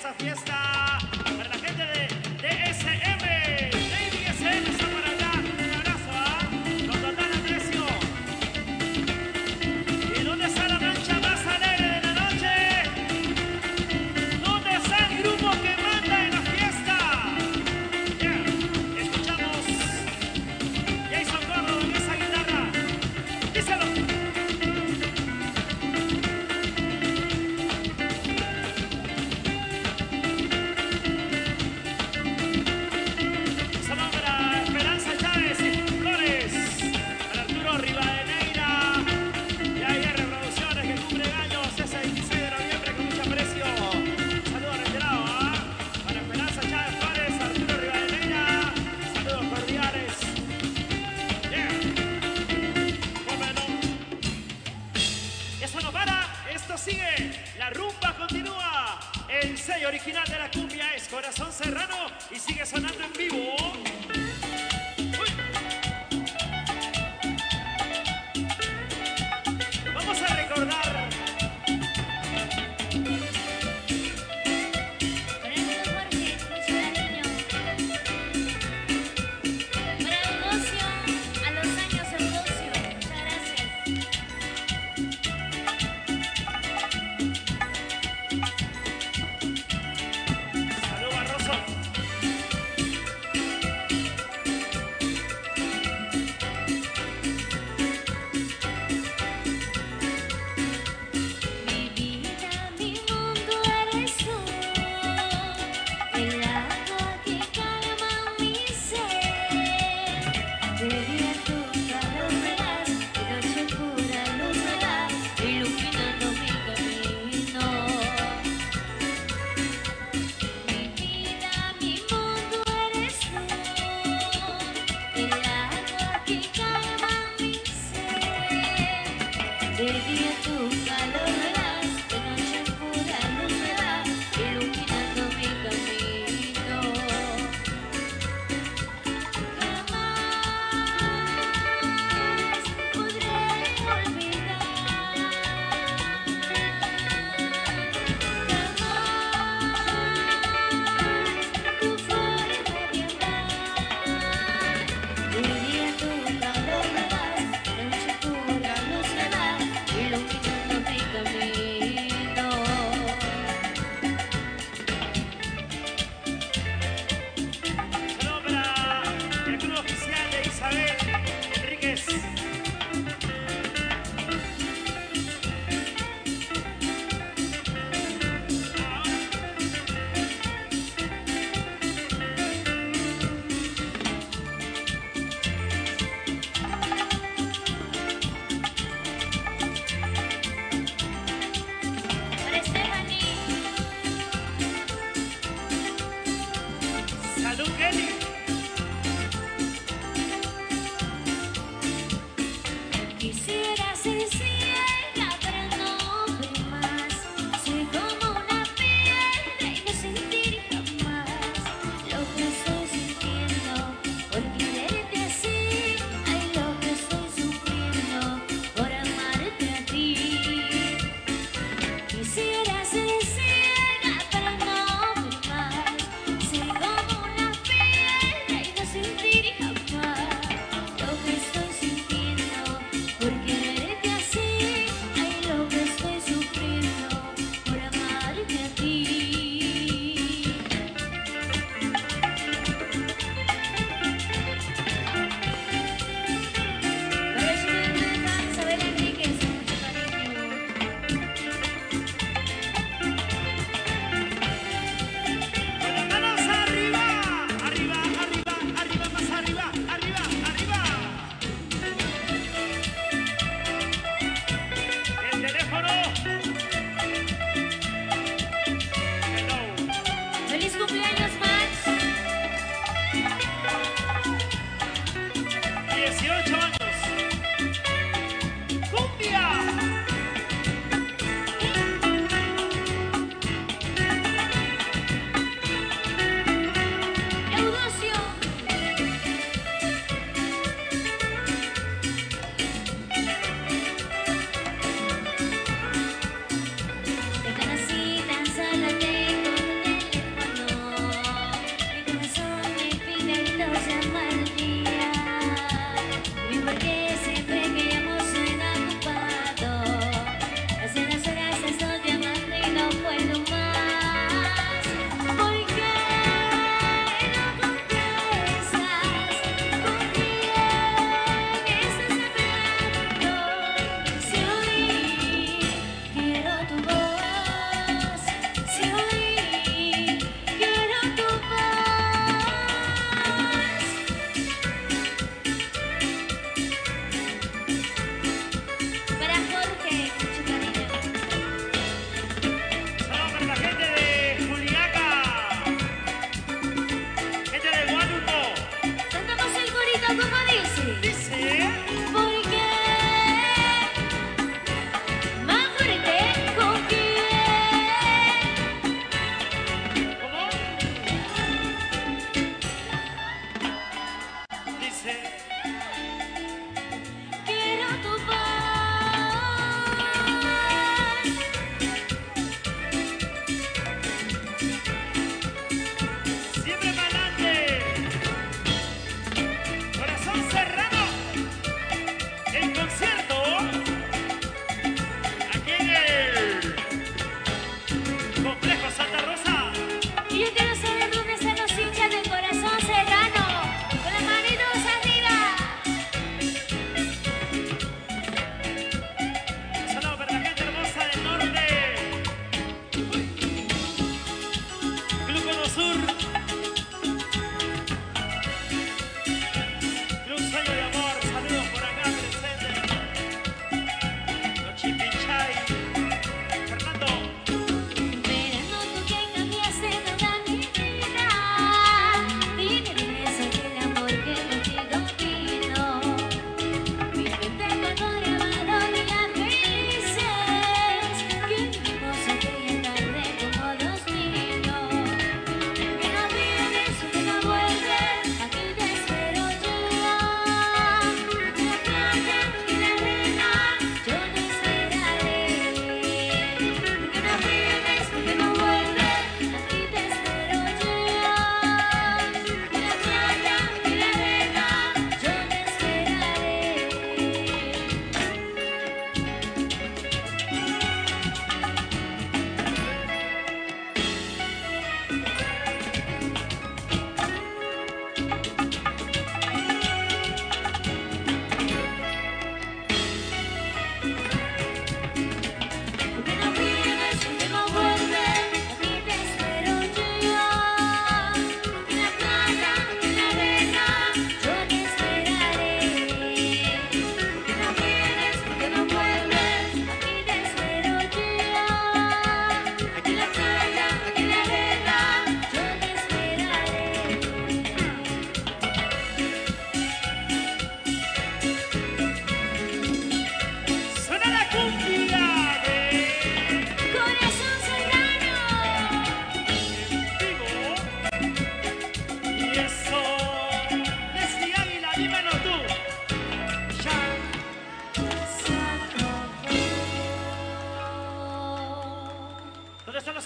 esa fiesta. Para la gente de DSM, Navy SM está por acá. Un abrazo, ¿ah? Con total aprecio. ¿Y dónde está la mancha más alegre de la noche? ¿Dónde está el grupo que manda en la fiesta? Yeah. Escuchamos Jason Gordo en esa guitarra. Díselo. Sigue, la rumba continúa. El sello original de la cumbia es Corazón Serrano y sigue sonando en vivo. Vamos a recordar.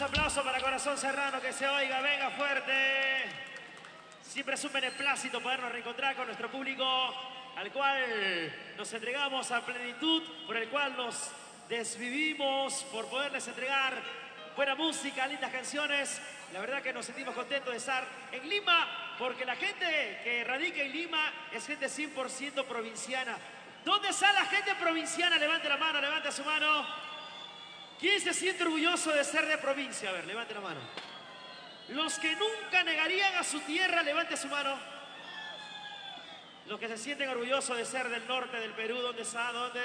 aplauso para Corazón Serrano, que se oiga, venga fuerte. Siempre es un beneplácito podernos reencontrar con nuestro público, al cual nos entregamos a plenitud, por el cual nos desvivimos por poderles entregar buena música, lindas canciones. La verdad que nos sentimos contentos de estar en Lima, porque la gente que radica en Lima es gente 100% provinciana. ¿Dónde está la gente provinciana? Levante la mano, levante su mano. ¿Quién se siente orgulloso de ser de provincia? A ver, levante la mano. Los que nunca negarían a su tierra, levante su mano. Los que se sienten orgullosos de ser del norte del Perú, ¿dónde está? ¿Dónde?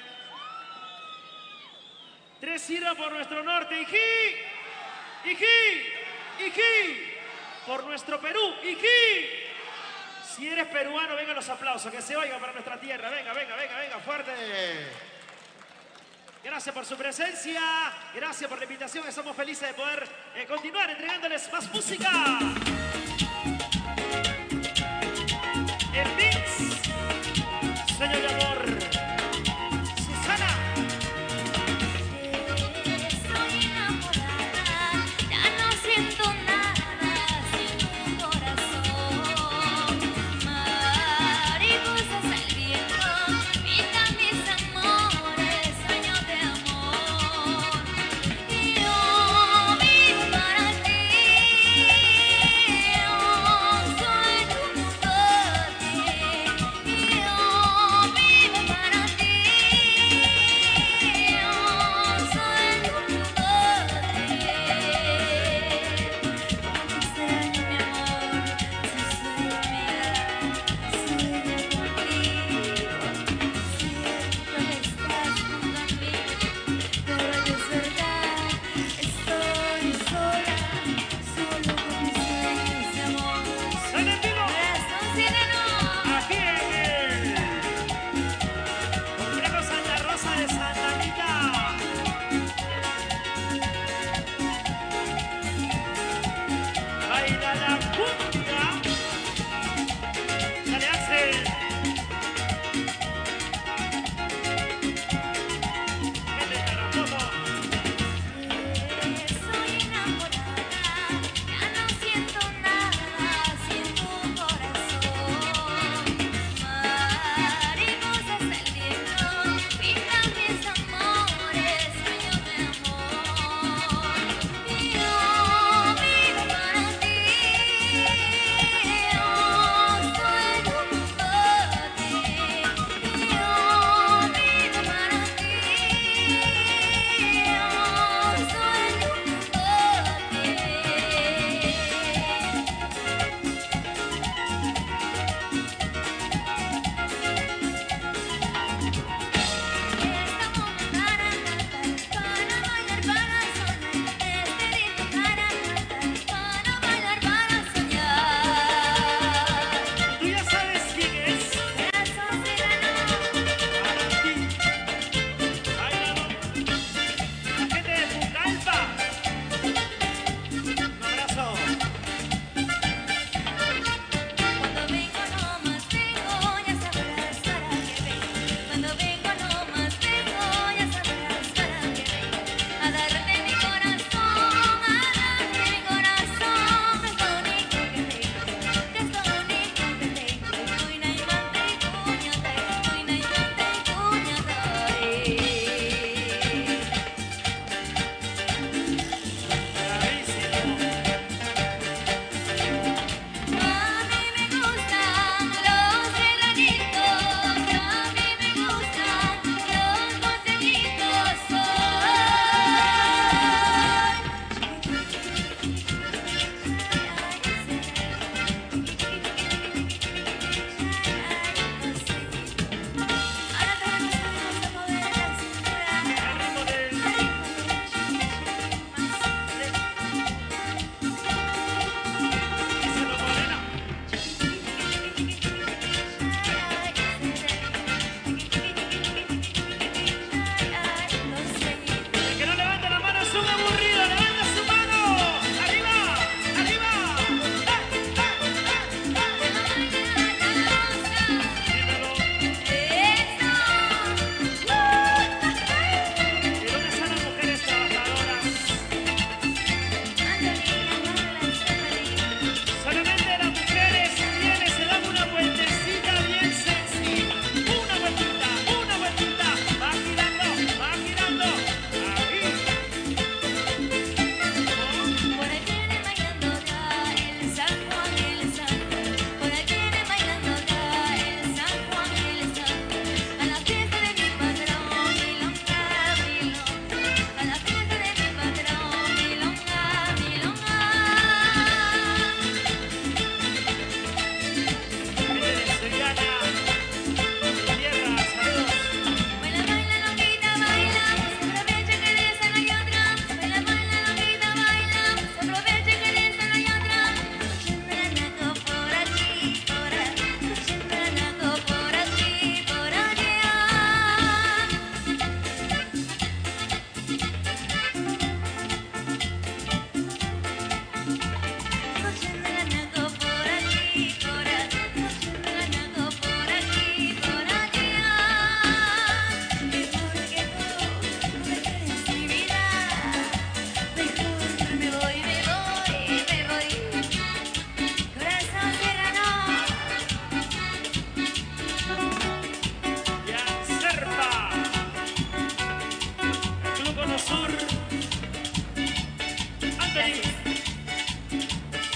3-0 por nuestro norte. ¡Ijí! ¡Ijí! ¡Ijí! Por nuestro Perú. ¡Ijí! Si eres peruano, vengan los aplausos, que se oigan para nuestra tierra. Venga, venga, venga, venga, fuerte. Gracias por su presencia, gracias por la invitación. Estamos felices de poder continuar entregándoles más música. El Mix, sueño de amor. Susana. Estoy enamorada, ya no siento nada sin tu corazón. Mariposas al viento, pintan mis amores, sueño de amor. Y yo vivo para ti, yo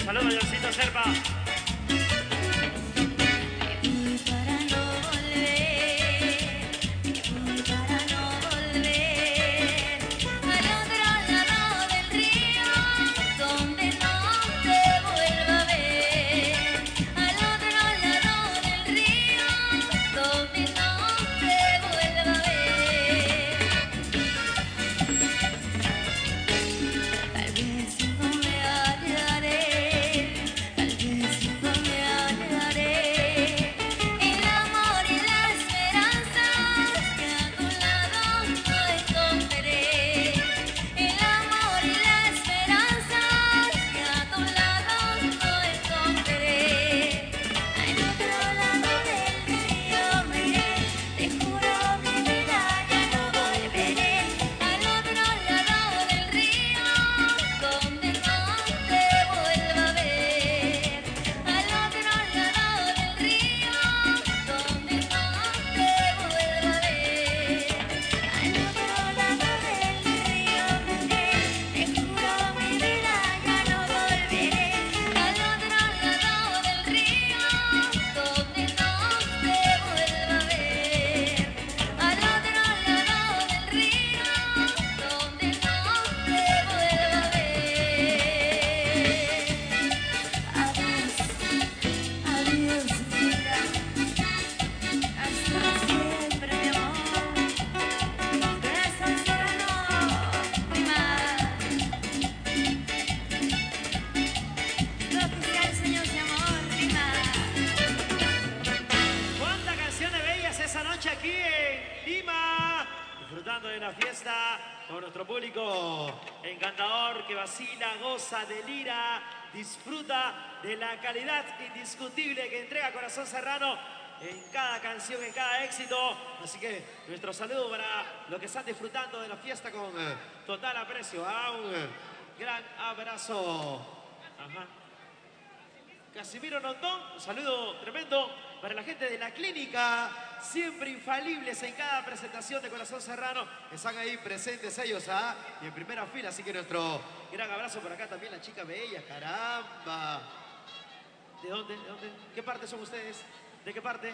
saludo, Johncito Serpa. Aquí en Lima, disfrutando de la fiesta con nuestro público encantador que vacila, goza, delira, disfruta de la calidad indiscutible que entrega Corazón Serrano en cada canción, en cada éxito. Así que nuestro saludo para los que están disfrutando de la fiesta con total aprecio. Un gran abrazo. Ajá. Casimiro Nondón, un saludo tremendo para la gente de la clínica, siempre infalibles en cada presentación de Corazón Serrano. Están ahí presentes ellos, y en primera fila, así que nuestro gran abrazo por acá también la chica bella, caramba. ¿De dónde? ¿De dónde? ¿Qué parte son ustedes? ¿De qué parte?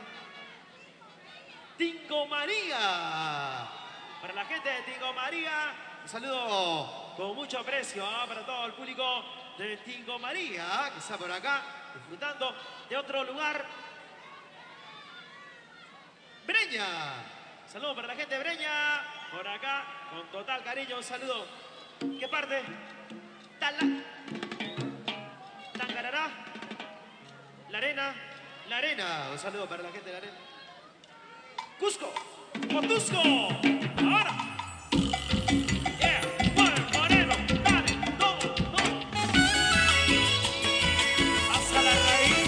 Tingo María. Para la gente de Tingo María, un saludo con mucho aprecio para todo el público de Tingo María, que está por acá disfrutando de otro lugar. Breña. Saludos para la gente de Breña. Por acá, con total cariño, un saludo. ¿Qué parte? Tangarará. La Arena. La Arena. Un saludo para la gente de La Arena. Cusco. Cotusco. Ahora. Yeah. Mueve, Moreno. Dale. Todo, todo. Hasta la raíz.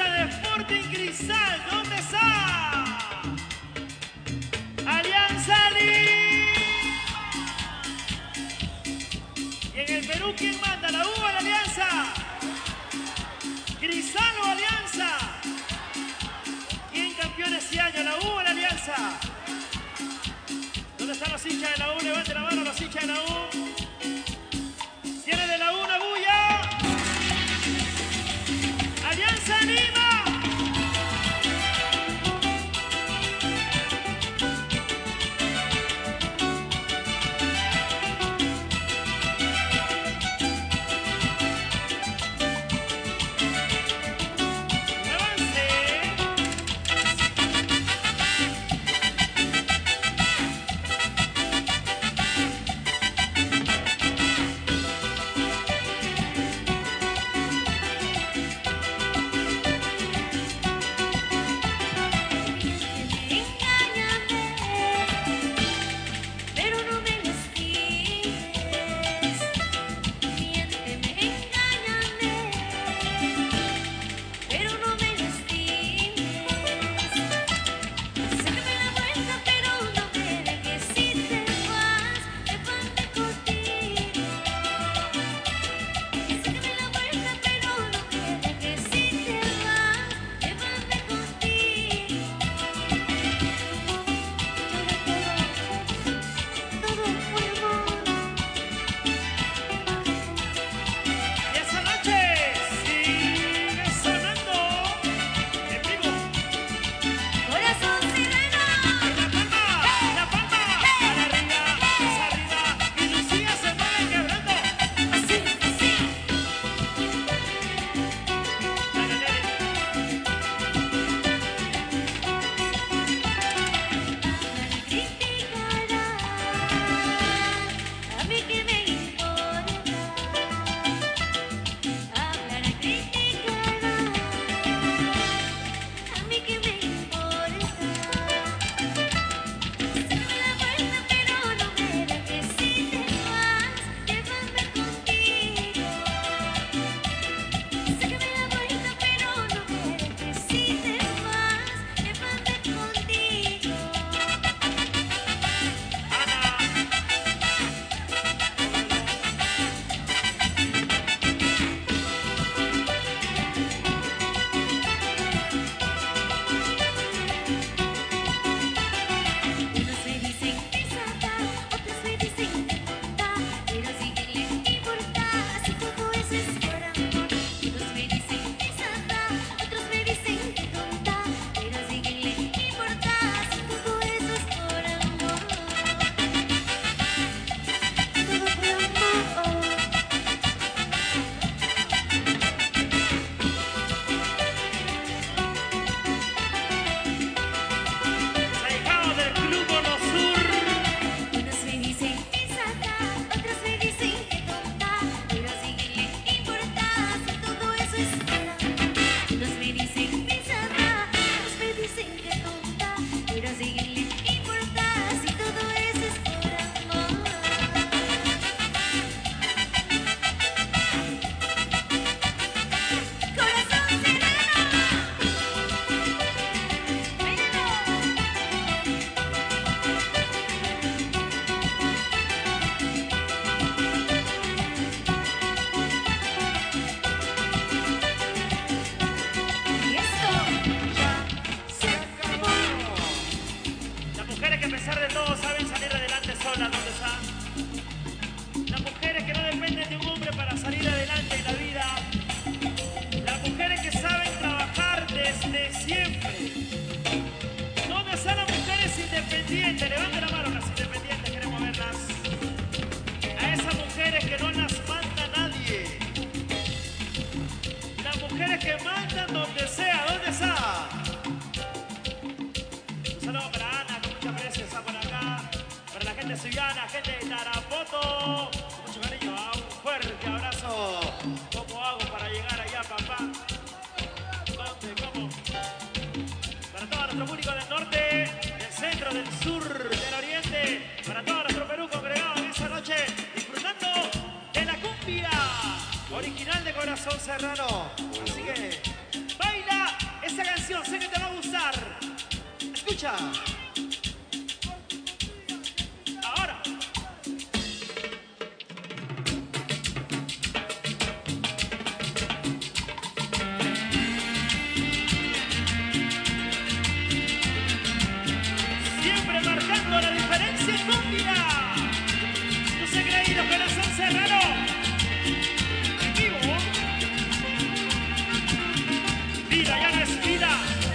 hincha de Sporting Cristal, ¿dónde está? Alianza Lima. Y en el Perú, ¿quién manda? ¿La U o la Alianza? ¿Cristal o Alianza? ¿Quién campeón este año? ¿La U o la Alianza? ¿Dónde están los hinchas de la U? Levanten la mano los hinchas de la U. ¿Tiene de la U una bulla? ¡Alianza Lima! independientes, levanten la mano las independientes, queremos verlas. A esas mujeres que no las manda nadie. Las mujeres que mandan donde sea, ¿dónde está? Un saludo para Ana, con mucho aprecio, está por acá. Para la gente suyana, gente de Tarapoto, con mucho cariño, un fuerte abrazo. ¿Cómo hago para llegar allá, papá? ¿Dónde? ¿Cómo? Para todo nuestro público del norte, del centro, del sur, del oriente, para todo nuestro Perú congregado en esa noche, disfrutando de la cumbia original de Corazón Serrano. Así que, baila. esta canción, sé que te va a gustar. Escucha. Ahora. Siempre marcando la diferencia en cumbia. No se creído, Corazón Serrano. En vivo. Vida ya no es vida.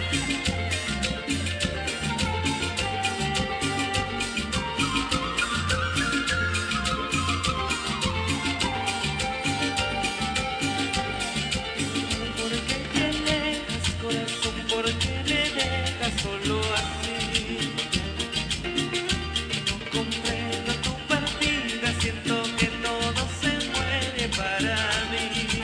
Solo así no comprendo tu partida, siento que todo se muere para mí.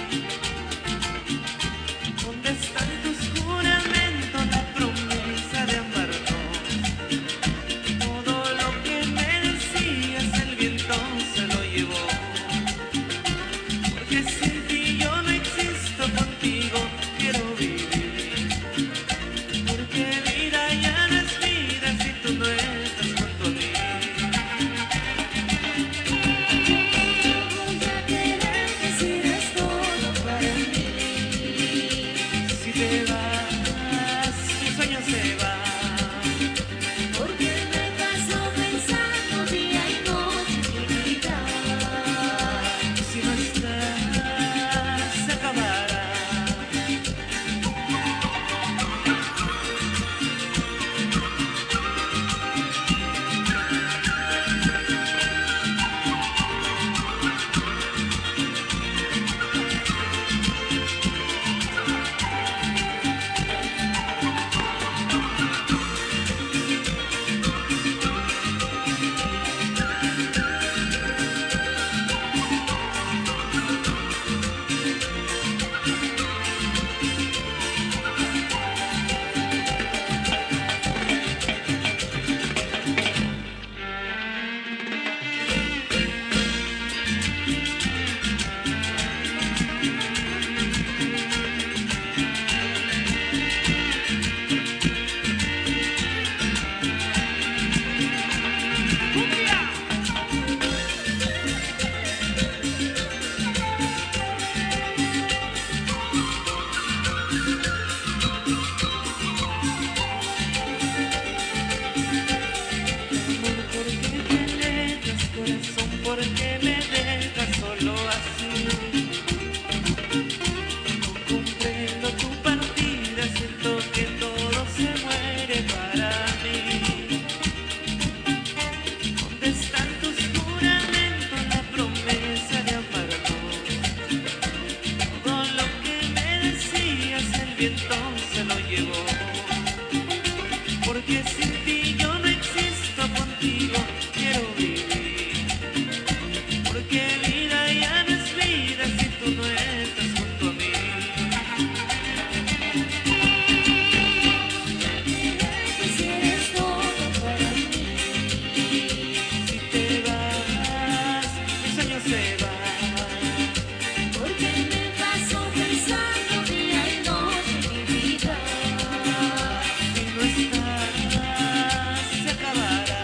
¿Dónde están tus juramentos, la promesa de amarnos? Todo lo que me decías el viento se lo llevó, porque sin ti yo no existo, contigo quiero vivir. Porque me dejas solo así. No comprendo tu partida, siento que todo se muere para mí. ¿Dónde están tus juramentos, la promesa de amarnos? Todo lo que me decías el viento se lo llevó, porque sin ti yo no existo, contigo quiero vivir. Porque vida ya no es vida si tú no estás junto a mí. Si eres todo para mí. Si te vas, mis sueños se van. Porque me paso pensando día y noche mi vida. Si no estás, se acabará.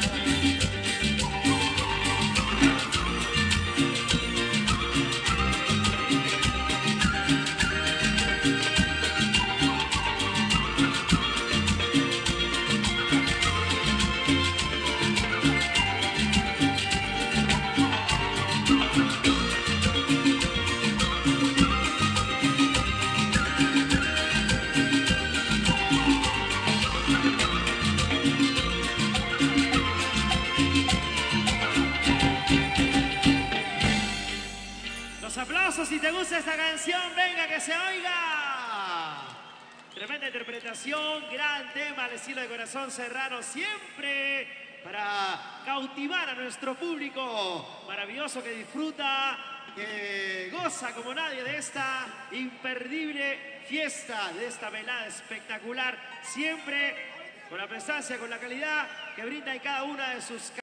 Los aplausos si te gusta esta canción, venga que se oiga. Tremenda interpretación, gran tema al estilo de Corazón Serrano, siempre para cautivar a nuestro público maravilloso que disfruta, que goza como nadie de esta imperdible fiesta, de esta velada espectacular, siempre con la prestancia, con la calidad que brinda en cada una de sus